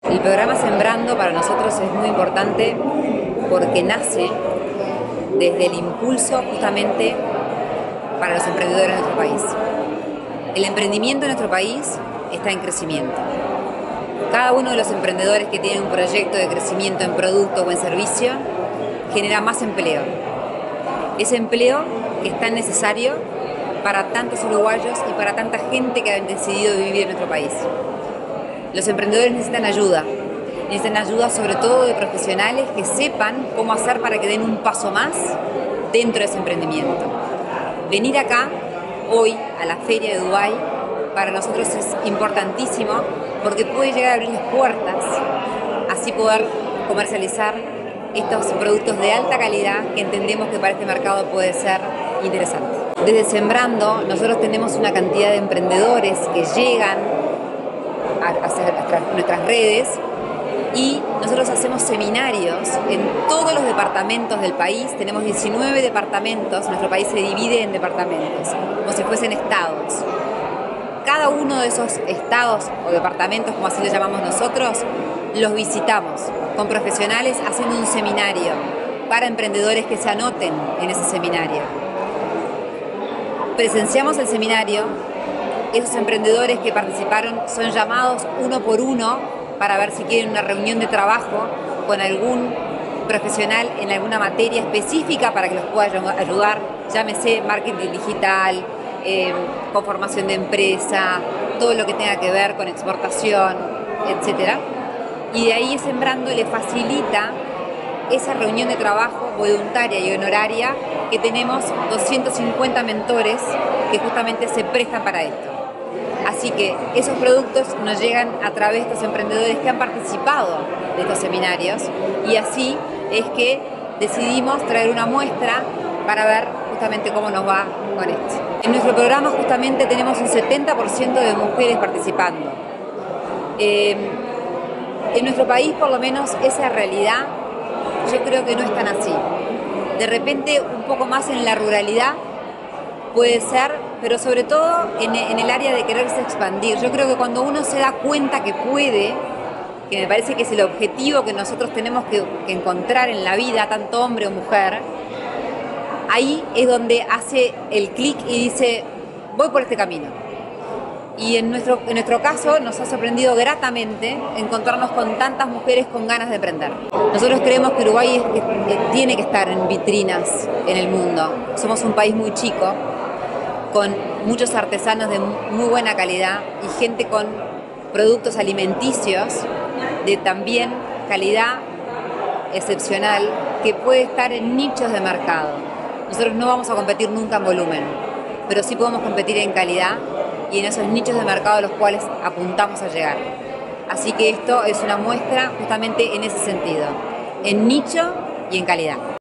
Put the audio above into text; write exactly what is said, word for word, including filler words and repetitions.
El programa Sembrando para nosotros es muy importante porque nace desde el impulso justamente para los emprendedores de nuestro país. El emprendimiento en nuestro país está en crecimiento. Cada uno de los emprendedores que tienen un proyecto de crecimiento en producto o en servicio genera más empleo. Ese empleo que es tan necesario para tantos uruguayos y para tanta gente que ha decidido vivir en nuestro país. Los emprendedores necesitan ayuda, necesitan ayuda sobre todo de profesionales que sepan cómo hacer para que den un paso más dentro de ese emprendimiento. Venir acá, hoy, a la Feria de Dubái, para nosotros es importantísimo porque puede llegar a abrir las puertas, así poder comercializar estos productos de alta calidad que entendemos que para este mercado puede ser interesante. Desde Sembrando, nosotros tenemos una cantidad de emprendedores que llegan a hacer nuestras redes y nosotros hacemos seminarios en todos los departamentos del país. Tenemos diecinueve departamentos, nuestro país se divide en departamentos, como si fuesen estados. Cada uno de esos estados o departamentos, como así lo llamamos nosotros, los visitamos con profesionales haciendo un seminario para emprendedores que se anoten en ese seminario. Presenciamos el seminario. Esos emprendedores que participaron son llamados uno por uno para ver si quieren una reunión de trabajo con algún profesional en alguna materia específica para que los pueda ayudar, llámese marketing digital, eh, conformación de empresa, todo lo que tenga que ver con exportación, etcétera. Y de ahí Sembrando le facilita esa reunión de trabajo voluntaria y honoraria que tenemos doscientos cincuenta mentores que justamente se prestan para esto. Así que esos productos nos llegan a través de estos emprendedores que han participado de estos seminarios y así es que decidimos traer una muestra para ver justamente cómo nos va con esto. En nuestro programa justamente tenemos un setenta por ciento de mujeres participando. Eh, en nuestro país por lo menos esa realidad yo creo que no es tan así. De repente un poco más en la ruralidad puede ser, pero sobre todo en, en el área de quererse expandir. Yo creo que cuando uno se da cuenta que puede, que me parece que es el objetivo que nosotros tenemos que, que encontrar en la vida, tanto hombre o mujer, ahí es donde hace el clic y dice, voy por este camino. Y en nuestro, en nuestro caso nos ha sorprendido gratamente encontrarnos con tantas mujeres con ganas de emprender. Nosotros creemos que Uruguay es, que, que tiene que estar en vitrinas en el mundo. Somos un país muy chico, con muchos artesanos de muy buena calidad y gente con productos alimenticios de también calidad excepcional que puede estar en nichos de mercado. Nosotros no vamos a competir nunca en volumen, pero sí podemos competir en calidad y en esos nichos de mercado a los cuales apuntamos a llegar. Así que esto es una muestra justamente en ese sentido, en nicho y en calidad.